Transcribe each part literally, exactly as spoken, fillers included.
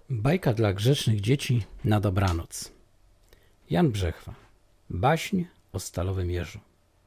Bajka dla grzecznych dzieci na dobranoc. Jan Brzechwa. Baśń o stalowym jeżu.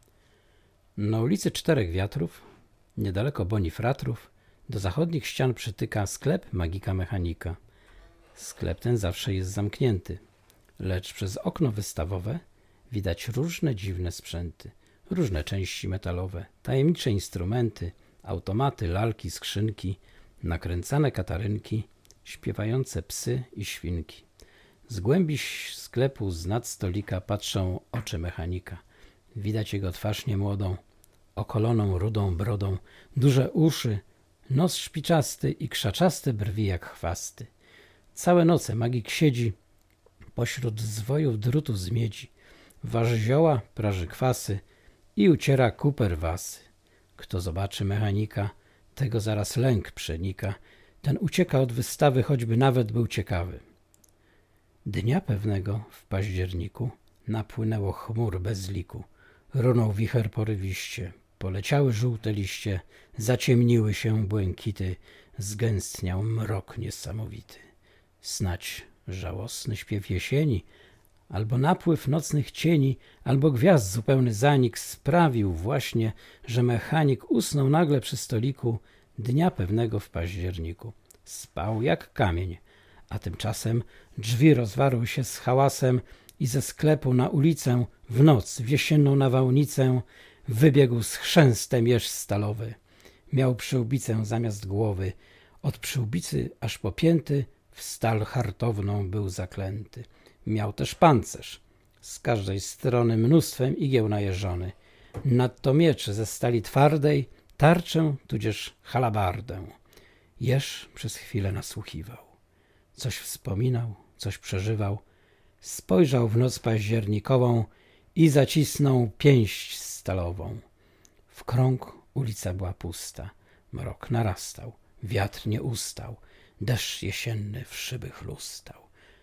Na ulicy Czterech Wiatrów, niedaleko Bonifratrów, do zachodnich ścian przytyka sklep Magika Mechanika. Sklep ten zawsze jest zamknięty, lecz przez okno wystawowe widać różne dziwne sprzęty, różne części metalowe, tajemnicze instrumenty, automaty, lalki, skrzynki, nakręcane katarynki, śpiewające psy i świnki. Z głębi sklepu z nad stolika patrzą oczy mechanika. Widać jego twarz niemłodą, okoloną rudą brodą, duże uszy, nos szpiczasty i krzaczaste brwi jak chwasty. Całe noce magik siedzi pośród zwojów drutu z miedzi, waży zioła, praży kwasy i uciera kuper wasy. Kto zobaczy mechanika, tego zaraz lęk przenika. Ten ucieka od wystawy, choćby nawet był ciekawy. Dnia pewnego w październiku napłynęło chmur bez liku. Runął wicher porywiście, poleciały żółte liście, zaciemniły się błękity, zgęstniał mrok niesamowity. Snać żałosny śpiew jesieni, albo napływ nocnych cieni, albo gwiazd zupełny zanik sprawił właśnie, że mechanik usnął nagle przy stoliku dnia pewnego w październiku. Spał jak kamień, a tymczasem drzwi rozwarły się z hałasem i ze sklepu na ulicę w noc, w jesienną nawałnicę wybiegł z chrzęstem jeż stalowy. Miał przyłbicę zamiast głowy, od przyłbicy aż po pięty w stal hartowną był zaklęty. Miał też pancerz, z każdej strony mnóstwem igieł najeżony, nadto miecz ze stali twardej, tarczę tudzież halabardę. Jeż przez chwilę nasłuchiwał. Coś wspominał, coś przeżywał. Spojrzał w noc październikową i zacisnął pięść stalową. W krąg ulica była pusta. Mrok narastał, wiatr nie ustał. Deszcz jesienny w szyby chlustał.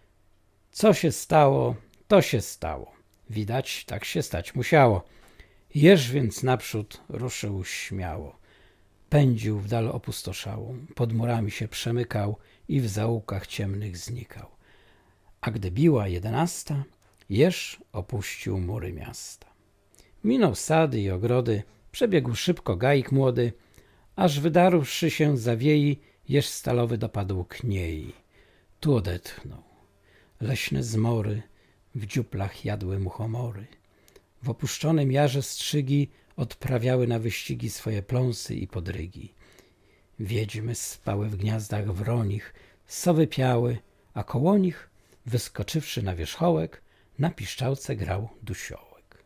Co się stało, to się stało. Widać, tak się stać musiało. Jeż więc naprzód ruszył śmiało. Pędził w dal opustoszałą, pod murami się przemykał i w zaułkach ciemnych znikał. A gdy biła jedenasta, jeż opuścił mury miasta. Minął sady i ogrody, przebiegł szybko gajik młody, aż wydarłszy się zawiei, jeż stalowy dopadł kniei. Tu odetchnął. Leśne zmory w dziuplach jadły muchomory. W opuszczonym jarze strzygi odprawiały na wyścigi swoje pląsy i podrygi. Wiedźmy spały w gniazdach wronich, sowy piały, a koło nich, wyskoczywszy na wierzchołek, na piszczałce grał dusiołek.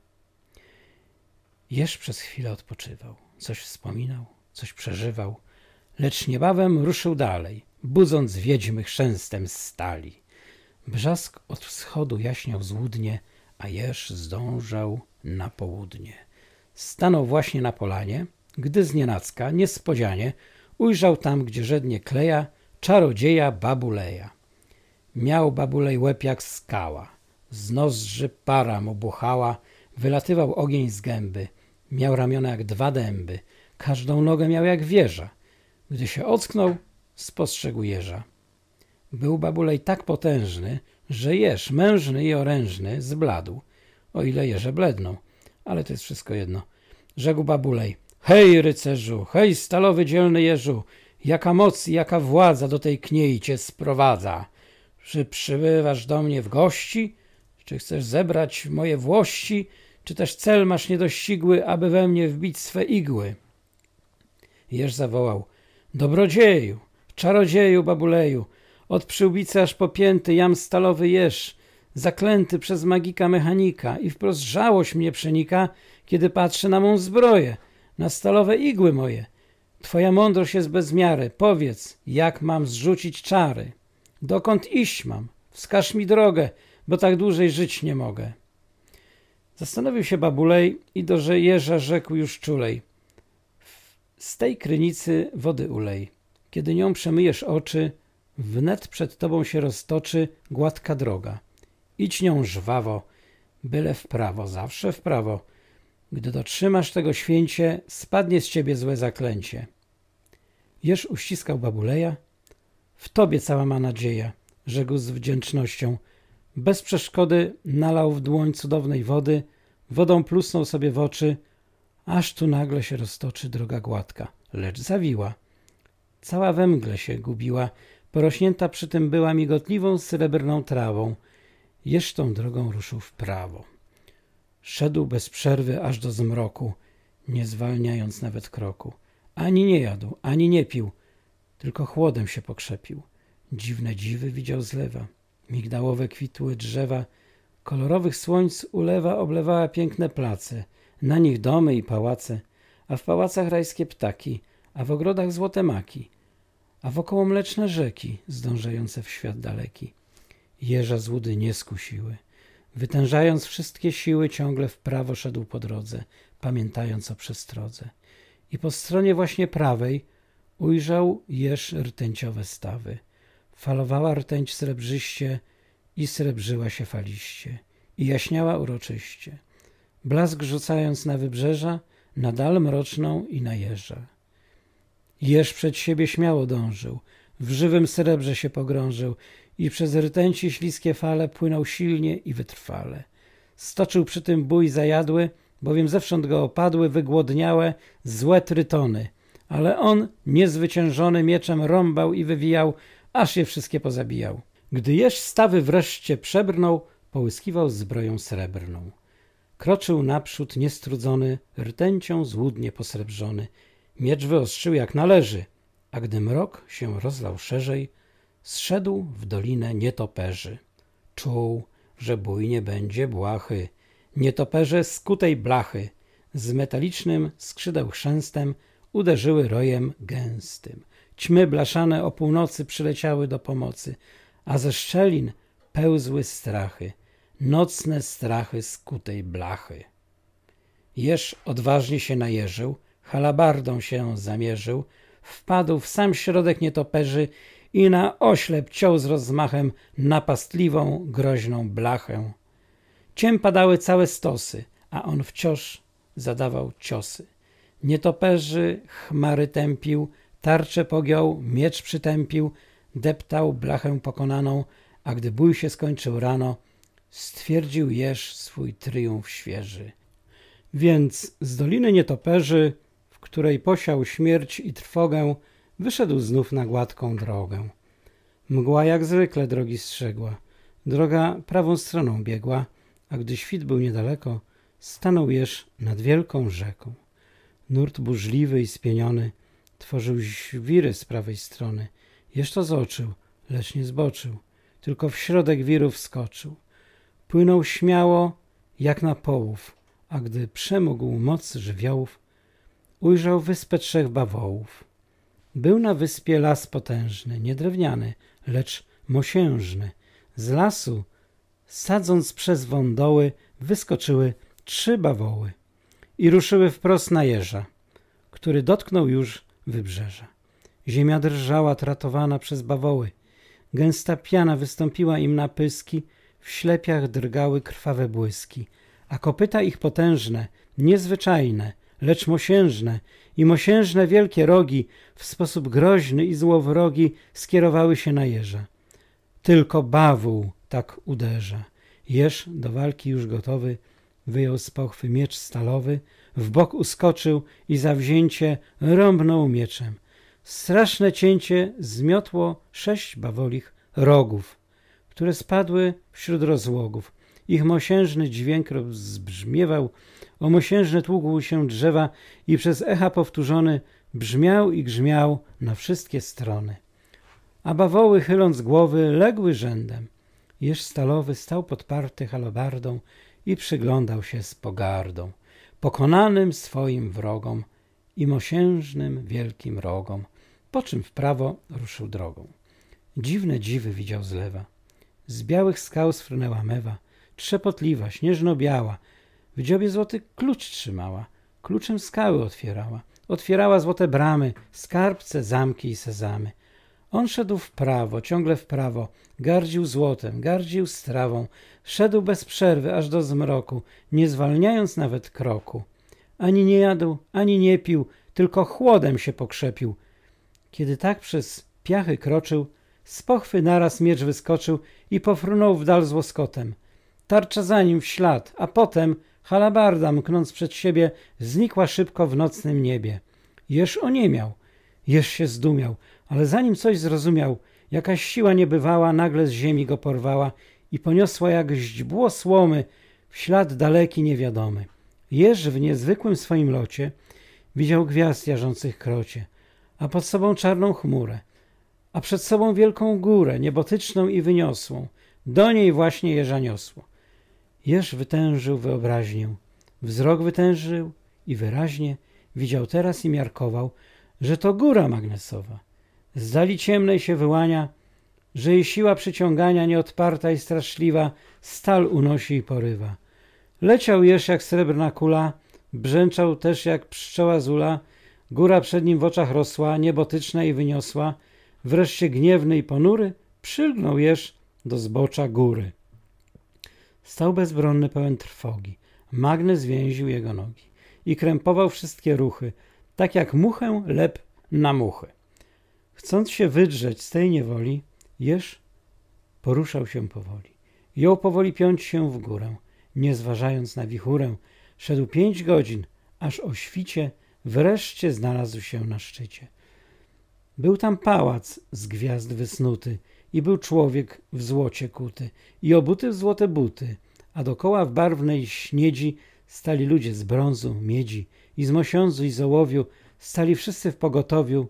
Jeż przez chwilę odpoczywał, coś wspominał, coś przeżywał, lecz niebawem ruszył dalej, budząc wiedźmy chrzęstem stali. Brzask od wschodu jaśniał złudnie, a jeż zdążał na południe. Stanął właśnie na polanie, gdy znienacka, niespodzianie, ujrzał tam, gdzie żednie kleja, czarodzieja Babuleja. Miał Babulej łeb jak skała, z nozdrzy para mu buchała, wylatywał ogień z gęby, miał ramiona jak dwa dęby, każdą nogę miał jak wieża. Gdy się ocknął, spostrzegł jeża. Był Babulej tak potężny, że jeż, mężny i orężny, zbladł, o ile jeże bledną, ale to jest wszystko jedno. Rzekł Babulej: hej, rycerzu, hej, stalowy dzielny jeżu, jaka moc i jaka władza do tej kniei cię sprowadza? Czy przybywasz do mnie w gości? Czy chcesz zebrać moje włości? Czy też cel masz niedościgły, aby we mnie wbić swe igły? Jeż zawołał: dobrodzieju, czarodzieju Babuleju, od przyłbicy aż po pięty jam stalowy jeż, zaklęty przez magika mechanika, i wprost żałość mnie przenika, kiedy patrzę na mą zbroję, na stalowe igły moje. Twoja mądrość jest bez miary. Powiedz, jak mam zrzucić czary? Dokąd iść mam? Wskaż mi drogę, bo tak dłużej żyć nie mogę. Zastanowił się Babulej i do jeża rzekł już czulej: z tej krynicy wody ulej. Kiedy nią przemyjesz oczy, wnet przed tobą się roztoczy gładka droga. Idź nią żwawo, byle w prawo, zawsze w prawo. Gdy dotrzymasz tego święcie, spadnie z ciebie złe zaklęcie. Jeż uściskał Babuleja. W tobie cała ma nadzieja. rzekł z wdzięcznością. Bez przeszkody nalał w dłoń cudownej wody, wodą plusnął sobie w oczy, aż tu nagle się roztoczy droga gładka, lecz zawiła. Cała we mgle się gubiła, porośnięta przy tym była migotliwą srebrną trawą. Jeż tą drogą ruszył w prawo. Szedł bez przerwy aż do zmroku, nie zwalniając nawet kroku. Ani nie jadł, ani nie pił, tylko chłodem się pokrzepił. Dziwne dziwy widział z lewa, migdałowe kwitły drzewa, kolorowych słońc ulewa oblewała piękne place, na nich domy i pałace, a w pałacach rajskie ptaki, a w ogrodach złote maki, a wokoło mleczne rzeki zdążające w świat daleki. Jeża złudy nie skusiły. Wytężając wszystkie siły, ciągle w prawo szedł po drodze, pamiętając o przestrodze. I po stronie właśnie prawej ujrzał jeż rtęciowe stawy. Falowała rtęć srebrzyście i srebrzyła się faliście i jaśniała uroczyście, blask rzucając na wybrzeża, na dal mroczną i na jeża. Jeż przed siebie śmiało dążył, w żywym srebrze się pogrążył i przez rtęci śliskie fale płynął silnie i wytrwale. Stoczył przy tym bój zajadły, bowiem zewsząd go opadły wygłodniałe, złe trytony, ale on niezwyciężony mieczem rąbał i wywijał, aż je wszystkie pozabijał. Gdy jeż stawy wreszcie przebrnął, połyskiwał zbroją srebrną. Kroczył naprzód niestrudzony, rtęcią złudnie posrebrzony. Miecz wyostrzył jak należy, a gdy mrok się rozlał szerzej, zszedł w dolinę nietoperzy. Czuł, że bój nie będzie błahy. Nietoperze z kutej blachy z metalicznym skrzydeł chrzęstem uderzyły rojem gęstym. Ćmy blaszane o północy przyleciały do pomocy, a ze szczelin pełzły strachy, nocne strachy z kutej blachy. Jeż odważnie się najeżył, halabardą się zamierzył, wpadł w sam środek nietoperzy i na oślep ciął z rozmachem napastliwą, groźną blachę. Ciem padały całe stosy, a on wciąż zadawał ciosy. Nietoperzy chmary tępił, tarczę pogiął, miecz przytępił, deptał blachę pokonaną, a gdy bój się skończył rano, stwierdził jeż swój tryumf świeży. Więc z doliny nietoperzy, w której posiał śmierć i trwogę, wyszedł znów na gładką drogę. Mgła jak zwykle drogi strzegła, droga prawą stroną biegła, a gdy świt był niedaleko, stanął jeż nad wielką rzeką. Nurt burzliwy i spieniony tworzył świry z prawej strony. Jeż to zoczył, lecz nie zboczył, tylko w środek wiru wskoczył. Płynął śmiało jak na połów, a gdy przemógł moc żywiołów, ujrzał wyspę trzech bawołów. Był na wyspie las potężny, nie drewniany, lecz mosiężny. Z lasu, sadząc przez wądoły, wyskoczyły trzy bawoły i ruszyły wprost na jeża, który dotknął już wybrzeża. Ziemia drżała tratowana przez bawoły. Gęsta piana wystąpiła im na pyski, w ślepiach drgały krwawe błyski, a kopyta ich potężne, niezwyczajne, lecz mosiężne i mosiężne wielkie rogi w sposób groźny i złowrogi skierowały się na jeża. Tylko bawół tak uderza. Jeż, do walki już gotowy, wyjął z pochwy miecz stalowy, w bok uskoczył i zawzięcie rąbnął mieczem. Straszne cięcie zmiotło sześć bawolich rogów, które spadły wśród rozłogów. Ich mosiężny dźwięk zbrzmiewał, o mosiężne tłukł się drzewa i przez echa powtórzony brzmiał i grzmiał na wszystkie strony. A bawoły, chyląc głowy, legły rzędem. Jeż stalowy stał podparty halabardą i przyglądał się z pogardą pokonanym swoim wrogom i mosiężnym wielkim rogom, po czym w prawo ruszył drogą. Dziwne dziwy widział z lewa. Z białych skał sfrunęła mewa, trzepotliwa, śnieżno-biała, w dziobie złoty klucz trzymała, kluczem skały otwierała, otwierała złote bramy, skarbce, zamki i sezamy. On szedł w prawo, ciągle w prawo, gardził złotem, gardził strawą, szedł bez przerwy aż do zmroku, nie zwalniając nawet kroku. Ani nie jadł, ani nie pił, tylko chłodem się pokrzepił. Kiedy tak przez piachy kroczył, Z pochwy naraz miecz wyskoczył i pofrunął w dal z łoskotem. Tarcza za nim w ślad, a potem halabarda, mknąc przed siebie, znikła szybko w nocnym niebie. Jeż oniemiał, jeż się zdumiał, ale zanim coś zrozumiał, jakaś siła niebywała nagle z ziemi go porwała i poniosła jak źdźbło słomy w ślad daleki niewiadomy. Jeż w niezwykłym swoim locie widział gwiazd jarzących krocie, a pod sobą czarną chmurę, a przed sobą wielką górę, niebotyczną i wyniosłą. Do niej właśnie jeża niosło. Jeż wytężył wyobraźnię, wzrok wytężył i wyraźnie widział teraz i miarkował, że to góra magnesowa. Z dali ciemnej się wyłania, że jej siła przyciągania nieodparta i straszliwa stal unosi i porywa. Leciał jeż jak srebrna kula, brzęczał też jak pszczoła zula, góra przed nim w oczach rosła, niebotyczna i wyniosła, wreszcie gniewny i ponury przylgnął jeż do zbocza góry. Stał bezbronny, pełen trwogi. Magnes więził jego nogi i krępował wszystkie ruchy, tak jak muchę lep na muchy. Chcąc się wydrzeć z tej niewoli, jeż poruszał się powoli. Jął powoli piąć się w górę, nie zważając na wichurę. Szedł pięć godzin, aż o świcie wreszcie znalazł się na szczycie. Był tam pałac z gwiazd wysnuty i był człowiek w złocie kuty i obuty w złote buty, a dokoła w barwnej śniedzi stali ludzie z brązu, miedzi i z mosiądzu i z ołowiu, stali wszyscy w pogotowiu.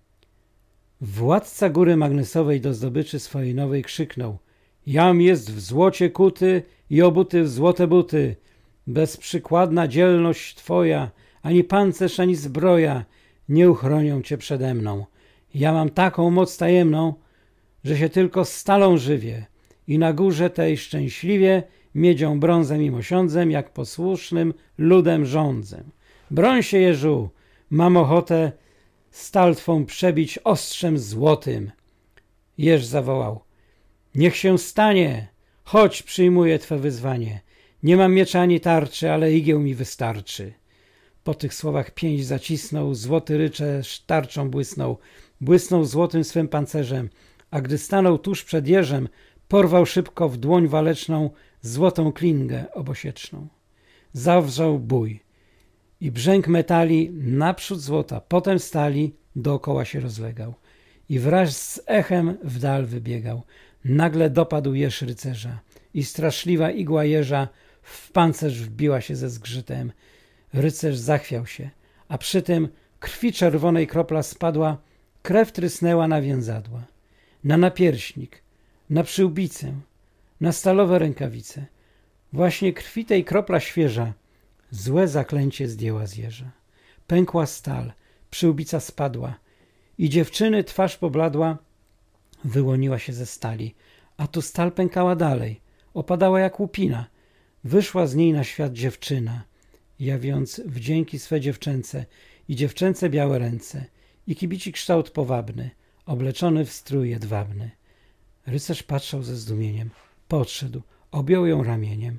Władca góry magnesowej do zdobyczy swojej nowej krzyknął: jam jest w złocie kuty i obuty w złote buty. Bezprzykładna dzielność twoja, ani pancerz, ani zbroja nie uchronią cię przede mną. Ja mam taką moc tajemną, że się tylko stalą żywię i na górze tej szczęśliwie miedzią, brązem i mosiądzem, jak posłusznym ludem rządzę. Broń się, jeżu, mam ochotę stal twą przebić ostrzem złotym. Jeż zawołał: niech się stanie, chodź, przyjmuję twe wyzwanie. Nie mam miecza ani tarczy, ale igieł mi wystarczy. Po tych słowach pięść zacisnął, złoty ryczesz tarczą błysnął, błysnął złotym swym pancerzem, a gdy stanął tuż przed jeżem, porwał szybko w dłoń waleczną złotą klingę obosieczną. Zawrzał bój i brzęk metali naprzód złota, potem stali dookoła się rozlegał i wraz z echem w dal wybiegał. Nagle dopadł jeż rycerza i straszliwa igła jeża w pancerz wbiła się ze zgrzytem. Rycerz zachwiał się, a przy tym krwi czerwonej kropla spadła, krew trysnęła na więzadła, na napierśnik, na przyłbicę, na stalowe rękawice. Właśnie krwi tej kropla świeża złe zaklęcie zdjęła z jeża. Pękła stal, przyłbica spadła i dziewczyny twarz pobladła, wyłoniła się ze stali, a tu stal pękała dalej, opadała jak łupina. Wyszła z niej na świat dziewczyna, jawiąc wdzięki swe dziewczęce i dziewczęce białe ręce i kibici kształt powabny, obleczony w strój jedwabny. Rycerz patrzał ze zdumieniem, podszedł, objął ją ramieniem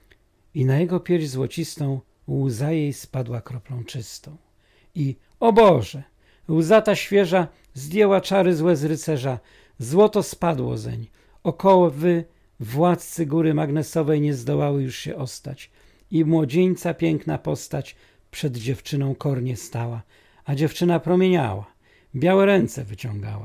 i na jego pierś złocistą łza jej spadła kroplą czystą. I, o Boże, łza ta świeża zdjęła czary złe z rycerza, złoto spadło zeń, okoły władcy góry magnesowej nie zdołały już się ostać i młodzieńca piękna postać przed dziewczyną kornie stała, a dziewczyna promieniała, białe ręce wyciągała.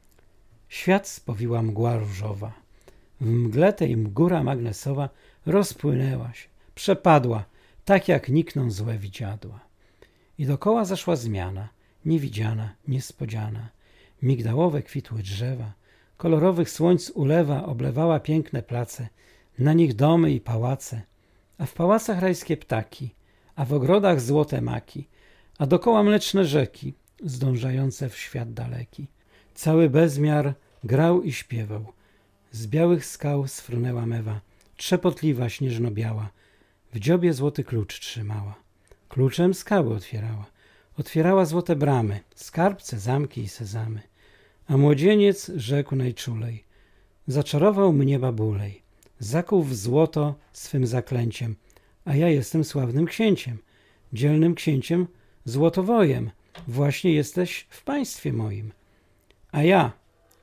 Świat spowiła mgła różowa. W mgle tej góra magnesowa rozpłynęła się, przepadła, tak jak nikną złe widziadła. I dokoła zaszła zmiana, niewidziana, niespodziana. Migdałowe kwitły drzewa, kolorowych słońc ulewa oblewała piękne place, na nich domy i pałace, a w pałacach rajskie ptaki, a w ogrodach złote maki, a dokoła mleczne rzeki, zdążające w świat daleki. Cały bezmiar grał i śpiewał. Z białych skał sfrunęła mewa, trzepotliwa, śnieżno-biała. W dziobie złoty klucz trzymała. Kluczem skały otwierała. Otwierała złote bramy, skarbce, zamki i sezamy. A młodzieniec rzekł najczulej: zaczarował mnie babulej, zakuł w złoto swym zaklęciem, a ja jestem sławnym księciem, dzielnym księciem złotowojem. Właśnie jesteś w państwie moim. A ja,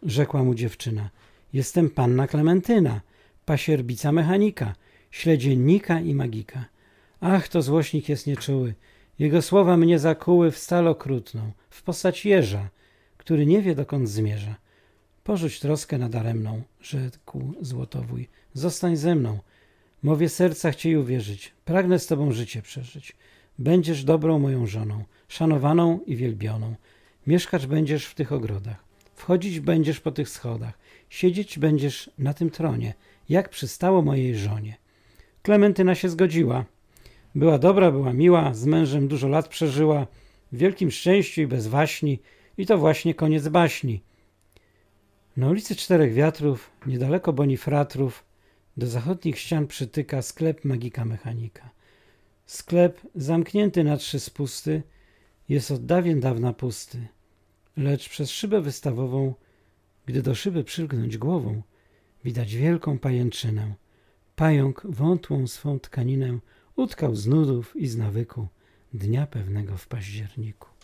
rzekła mu dziewczyna. Jestem panna Klementyna, pasierbica mechanika, śledziennika i magika. Ach, to złośnik jest nieczuły. Jego słowa mnie zakuły w stal okrutną, w postać jeża, który nie wie, dokąd zmierza. Porzuć troskę nadaremną, rzekł Złotowój. Zostań ze mną. Mowie serca chciej uwierzyć. Pragnę z tobą życie przeżyć. Będziesz dobrą moją żoną, szanowaną i wielbioną. Mieszkać będziesz w tych ogrodach. Wchodzić będziesz po tych schodach. Siedzieć będziesz na tym tronie, jak przystało mojej żonie. Klementyna się zgodziła. Była dobra, była miła, z mężem dużo lat przeżyła, w wielkim szczęściu i bez waśni. I to właśnie koniec baśni. Na ulicy Czterech Wiatrów, niedaleko Bonifratrów, do zachodnich ścian przytyka sklep magika mechanika. Sklep, zamknięty na trzy spusty, jest od dawien dawna pusty. Lecz przez szybę wystawową, gdy do szyby przylgnąć głową, widać wielką pajęczynę. Pająk wątłą swą tkaninę utkał z nudów i z nawyku dnia pewnego w październiku.